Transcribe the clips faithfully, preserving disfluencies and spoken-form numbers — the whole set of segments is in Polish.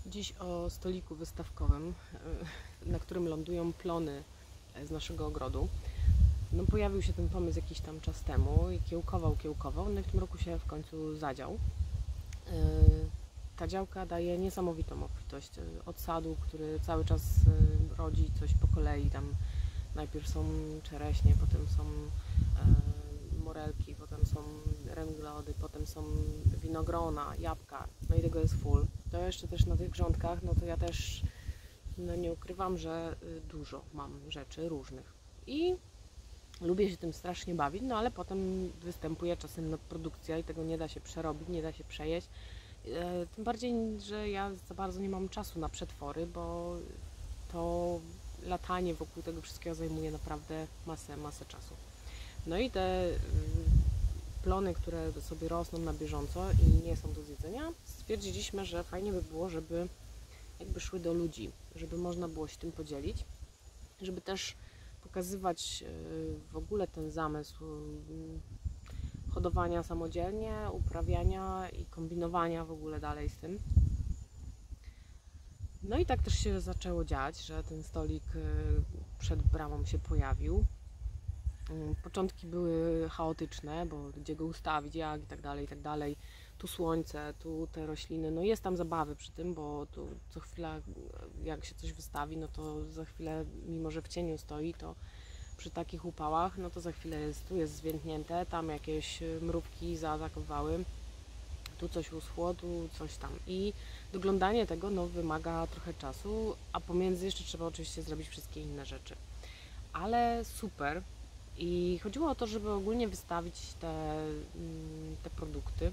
Dziś o stoliku wystawkowym, na którym lądują plony z naszego ogrodu. No, pojawił się ten pomysł jakiś tam czas temu i kiełkował, kiełkował, no i w tym roku się w końcu zadział. Ta działka daje niesamowitą obfitość od sadu, który cały czas rodzi coś po kolei. Tam najpierw są czereśnie, potem są morelki, potem są renglody, potem są winogrona, jabłka, no i tego jest full. To jeszcze też na tych grządkach, no to ja też no nie ukrywam, że dużo mam rzeczy różnych i lubię się tym strasznie bawić, no ale potem występuje czasem nadprodukcja i tego nie da się przerobić, nie da się przejeść. Tym bardziej, że ja za bardzo nie mam czasu na przetwory, bo to latanie wokół tego wszystkiego zajmuje naprawdę masę, masę czasu. No i te plony, które sobie rosną na bieżąco i nie są do zjedzenia, stwierdziliśmy, że fajnie by było, żeby jakby szły do ludzi, żeby można było się tym podzielić, żeby też pokazywać w ogóle ten zamysł hodowania samodzielnie, uprawiania i kombinowania w ogóle dalej z tym. No i tak też się zaczęło dziać, że ten stolik przed bramą się pojawił. Początki były chaotyczne, bo gdzie go ustawić, jak i tak dalej, i tak dalej. Tu słońce, tu te rośliny, no jest tam zabawy przy tym, bo tu co chwila jak się coś wystawi, no to za chwilę, mimo że w cieniu stoi, to przy takich upałach, no to za chwilę jest, tu jest zwiędnięte, tam jakieś mrówki zaatakowały, tu coś uschło, tu coś tam i doglądanie tego no wymaga trochę czasu, a pomiędzy jeszcze trzeba oczywiście zrobić wszystkie inne rzeczy, ale super. I chodziło o to, żeby ogólnie wystawić te, te produkty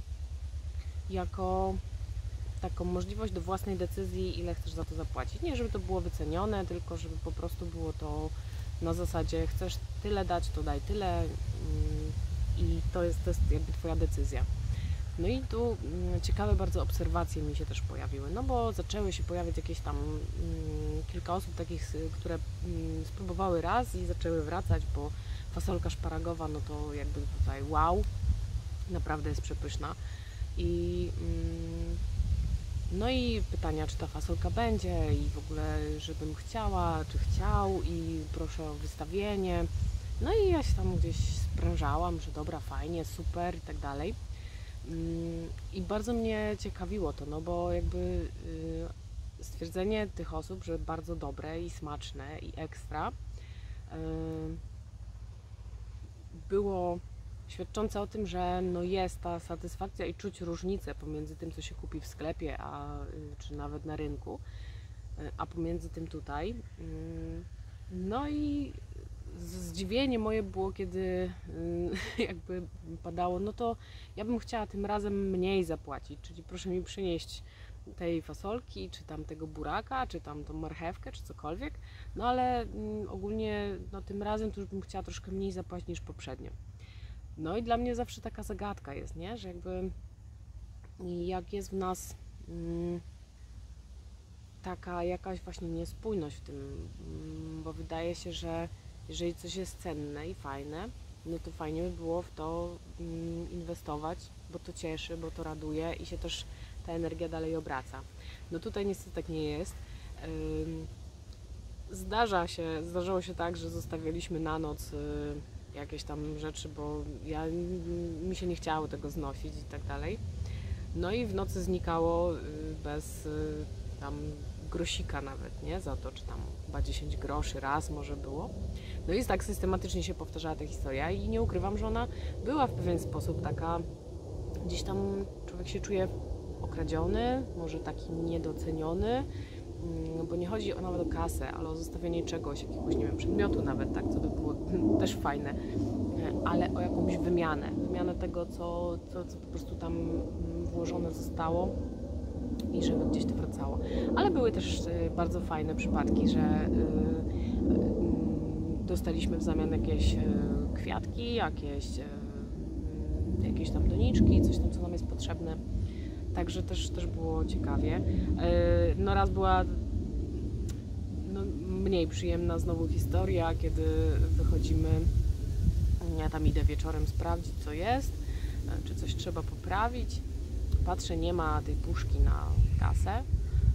jako taką możliwość do własnej decyzji, ile chcesz za to zapłacić. Nie żeby to było wycenione, tylko żeby po prostu było to na zasadzie chcesz tyle dać, to daj tyle i to jest, to jest jakby Twoja decyzja. No i tu ciekawe bardzo obserwacje mi się też pojawiły, no bo zaczęły się pojawiać jakieś tam mm, kilka osób takich, które mm, spróbowały raz i zaczęły wracać, bo fasolka szparagowa, no to jakby tutaj wow, naprawdę jest przepyszna. I mm, no i pytania, czy ta fasolka będzie i w ogóle, żebym chciała, czy chciał i proszę o wystawienie. No i ja się tam gdzieś sprężałam, że dobra, fajnie, super i tak dalej. I bardzo mnie ciekawiło to, no bo jakby stwierdzenie tych osób, że bardzo dobre i smaczne i ekstra było świadczące o tym, że no jest ta satysfakcja i czuć różnicę pomiędzy tym, co się kupi w sklepie, a, czy nawet na rynku, a pomiędzy tym tutaj. No i zdziwienie moje było, kiedy jakby padało, no to ja bym chciała tym razem mniej zapłacić, czyli proszę mi przynieść tej fasolki, czy tam tego buraka, czy tam tą marchewkę, czy cokolwiek, no ale ogólnie no tym razem to już bym chciała troszkę mniej zapłacić niż poprzednio. No i dla mnie zawsze taka zagadka jest, nie? Że jakby jak jest w nas mm, taka jakaś właśnie niespójność w tym, mm, bo wydaje się, że jeżeli coś jest cenne i fajne, no to fajnie by było w to mm, inwestować, bo to cieszy, bo to raduje i się też ta energia dalej obraca. No tutaj niestety tak nie jest. Zdarza się, zdarzało się tak, że zostawialiśmy na noc jakieś tam rzeczy, bo ja, mi się nie chciało tego znosić i tak dalej. No i w nocy znikało bez tam grosika nawet, nie? Za to, czy tam chyba dziesięć groszy raz może było. No i tak systematycznie się powtarzała ta historia i nie ukrywam, że ona była w pewien sposób taka, gdzieś tam człowiek się czuje okradziony, może taki niedoceniony, bo nie chodzi o nawet o kasę, ale o zostawienie czegoś, jakiegoś, nie wiem, przedmiotu nawet, tak, co by było też fajne, ale o jakąś wymianę, wymianę tego, co, co, co po prostu tam włożone zostało i żeby gdzieś to wracało. Ale były też bardzo fajne przypadki, że dostaliśmy w zamian jakieś kwiatki, jakieś, jakieś tam doniczki, coś tam, co nam jest potrzebne. Także też, też było ciekawie. No raz była no, mniej przyjemna znowu historia, kiedy wychodzimy, ja tam idę wieczorem sprawdzić, co jest, czy coś trzeba poprawić. Patrzę, nie ma tej puszki na kasę,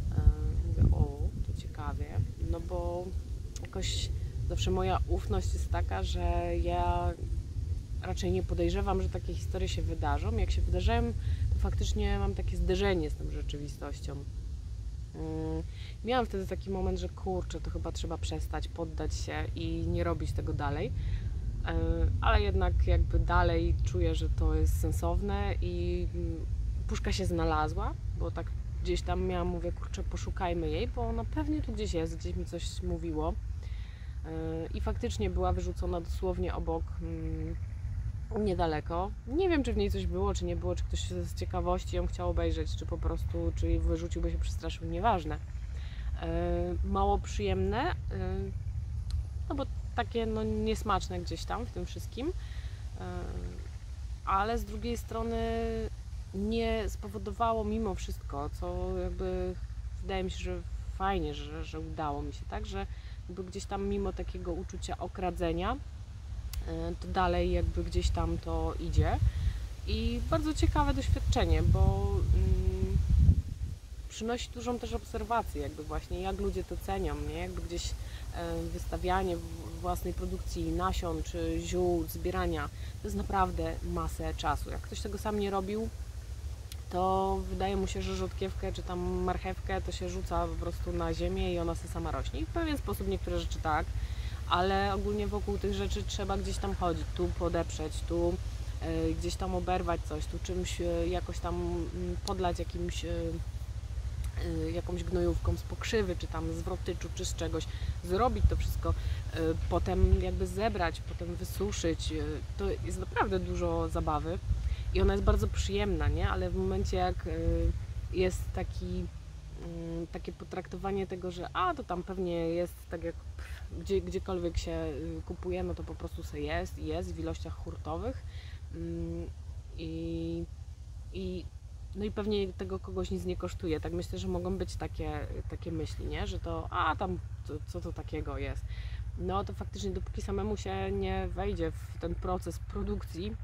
bo jakoś zawsze moja ufność jest taka, że ja raczej nie podejrzewam, że takie historie się wydarzą. Jak się wydarzają, to faktycznie mam takie zderzenie z tą rzeczywistością. Miałam wtedy taki moment, że kurczę, to chyba trzeba przestać, poddać się i nie robić tego dalej. Ale jednak jakby dalej czuję, że to jest sensowne i puszka się znalazła, bo tak gdzieś tam miałam, mówię, kurczę, poszukajmy jej, bo ona pewnie tu gdzieś jest, gdzieś mi coś mówiło. I faktycznie była wyrzucona dosłownie obok, niedaleko. Nie wiem, czy w niej coś było, czy nie było, czy ktoś z ciekawości ją chciał obejrzeć, czy po prostu, czy wyrzucił, bo się przestraszył, nieważne. Mało przyjemne, no bo takie no, niesmaczne gdzieś tam w tym wszystkim, ale z drugiej strony nie spowodowało mimo wszystko, co jakby wydaje mi się, że fajnie, że, że udało mi się, tak, że jakby gdzieś tam mimo takiego uczucia okradzenia, to dalej jakby gdzieś tam to idzie i bardzo ciekawe doświadczenie, bo mm, przynosi dużą też obserwację, jakby właśnie jak ludzie to cenią, nie? Jakby gdzieś e, wystawianie własnej produkcji nasion czy ziół, zbierania, to jest naprawdę masę czasu. Jak ktoś tego sam nie robił, to wydaje mu się, że rzodkiewkę czy tam marchewkę to się rzuca po prostu na ziemię i ona sobie sama rośnie. I w pewien sposób niektóre rzeczy tak, ale ogólnie wokół tych rzeczy trzeba gdzieś tam chodzić, tu podeprzeć, tu y, gdzieś tam oberwać coś, tu czymś y, jakoś tam y, podlać jakimś, y, y, jakąś gnojówką z pokrzywy, czy tam z wrotyczu, czy z czegoś, zrobić to wszystko, y, potem jakby zebrać, potem wysuszyć, y, to jest naprawdę dużo zabawy i ona jest bardzo przyjemna, nie? Ale w momencie jak y, jest taki takie potraktowanie tego, że a to tam pewnie jest tak jak gdzie, gdziekolwiek się kupuje, no to po prostu se jest i jest w ilościach hurtowych i, i no i pewnie tego kogoś nic nie kosztuje. Tak myślę, że mogą być takie, takie myśli, nie? Że to a tam to, co to takiego jest. No to faktycznie dopóki samemu się nie wejdzie w ten proces produkcji,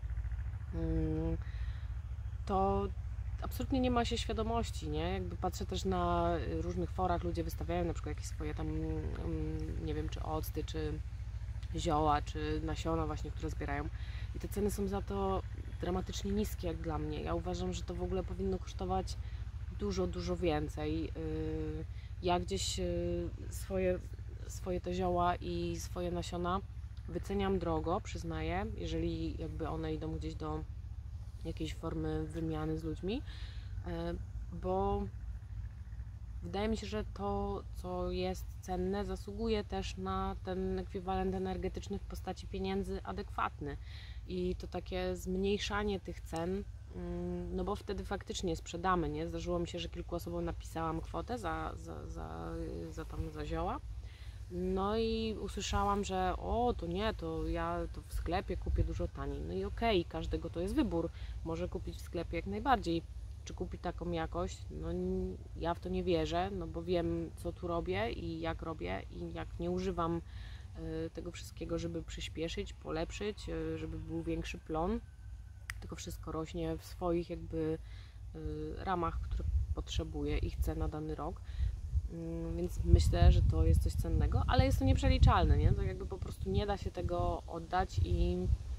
to absolutnie nie ma się świadomości, nie? Jakby patrzę też na różnych forach, ludzie wystawiają na przykład jakieś swoje tam, nie wiem, czy octy, czy zioła, czy nasiona właśnie, które zbierają i te ceny są za to dramatycznie niskie jak dla mnie. Ja uważam, że to w ogóle powinno kosztować dużo, dużo więcej. Ja gdzieś swoje, swoje te zioła i swoje nasiona wyceniam drogo, przyznaję, jeżeli jakby one idą gdzieś do jakiejś formy wymiany z ludźmi, bo wydaje mi się, że to, co jest cenne, zasługuje też na ten ekwiwalent energetyczny w postaci pieniędzy adekwatny i to takie zmniejszanie tych cen, no bo wtedy faktycznie sprzedamy, nie? Zdarzyło mi się, że kilku osobom napisałam kwotę za, za, za, za, tam, za zioła, no i usłyszałam, że o, to nie, to ja to w sklepie kupię dużo taniej. No i okej, okay, każdego to jest wybór. Może kupić w sklepie jak najbardziej. Czy kupi taką jakość? No ja w to nie wierzę, no bo wiem, co tu robię i jak robię i jak nie używam y, tego wszystkiego, żeby przyspieszyć, polepszyć, y, żeby był większy plon. Tylko wszystko rośnie w swoich jakby y, ramach, które potrzebuję i chcę na dany rok. Więc myślę, że to jest coś cennego, ale jest to nieprzeliczalne, nie? To jakby po prostu nie da się tego oddać i,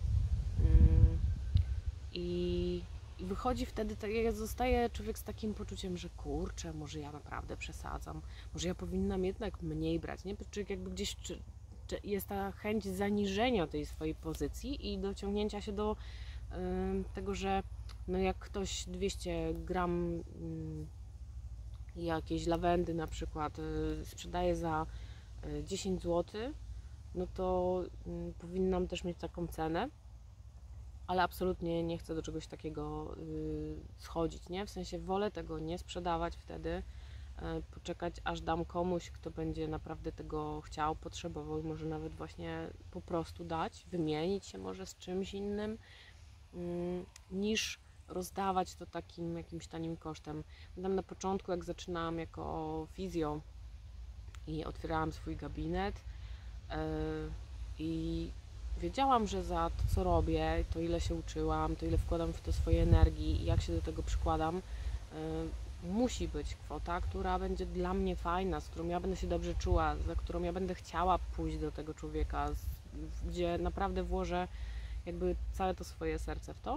i, i wychodzi wtedy, tak jak zostaje człowiek z takim poczuciem, że kurczę, może ja naprawdę przesadzam, może ja powinnam jednak mniej brać, nie? Czy jakby gdzieś czy, czy jest ta chęć zaniżenia tej swojej pozycji i dociągnięcia się do y, tego, że no jak ktoś dwieście gram y, jakiejś lawendy na przykład y, sprzedaje za y, dziesięć złotych, no to y, powinnam też mieć taką cenę, ale absolutnie nie chcę do czegoś takiego y, schodzić, nie? W sensie wolę tego nie sprzedawać wtedy, y, poczekać aż dam komuś, kto będzie naprawdę tego chciał, potrzebował i może nawet właśnie po prostu dać, wymienić się może z czymś innym, y, niż rozdawać to takim jakimś tanim kosztem. Tam na początku, jak zaczynałam jako fizjo i otwierałam swój gabinet yy, i wiedziałam, że za to, co robię, to ile się uczyłam, to ile wkładam w to swojej energii i jak się do tego przykładam, yy, musi być kwota, która będzie dla mnie fajna, z którą ja będę się dobrze czuła, za którą ja będę chciała pójść do tego człowieka, gdzie naprawdę włożę jakby całe to swoje serce w to.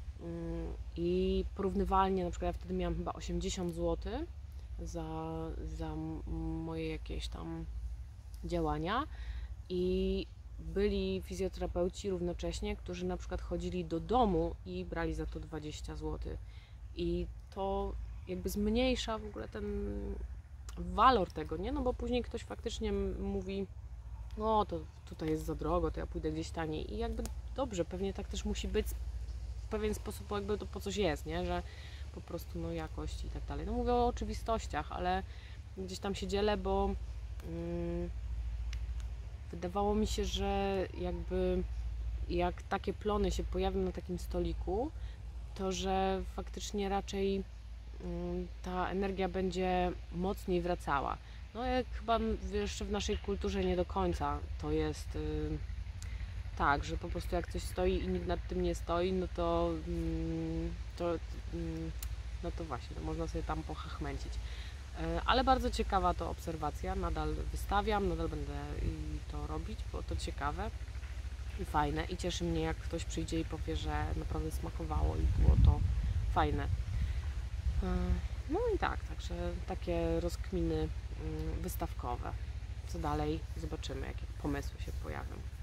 I porównywalnie, na przykład ja wtedy miałam chyba osiemdziesiąt złotych za, za moje jakieś tam działania i byli fizjoterapeuci równocześnie, którzy na przykład chodzili do domu i brali za to dwadzieścia złotych. I to jakby zmniejsza w ogóle ten walor tego, nie? No bo później ktoś faktycznie mówi, no to tutaj jest za drogo, to ja pójdę gdzieś taniej. I jakby dobrze, pewnie tak też musi być w pewien sposób, bo jakby to po coś jest, nie? Że po prostu no jakość i tak dalej. No mówię o oczywistościach, ale gdzieś tam się dzielę, bo mm, wydawało mi się, że jakby jak takie plony się pojawią na takim stoliku, to że faktycznie raczej mm, ta energia będzie mocniej wracała. No jak chyba jeszcze w naszej kulturze nie do końca to jest yy, tak, że po prostu jak coś stoi i nikt nad tym nie stoi, no to, yy, to yy, no to właśnie, to można sobie tam pochachmęcić. Yy, ale bardzo ciekawa to obserwacja, nadal wystawiam, nadal będę to robić, bo to ciekawe i fajne i cieszy mnie, jak ktoś przyjdzie i powie, że naprawdę smakowało i było to fajne. No i tak, także takie rozkminy wystawkowe. Co dalej? Zobaczymy, jakie pomysły się pojawią.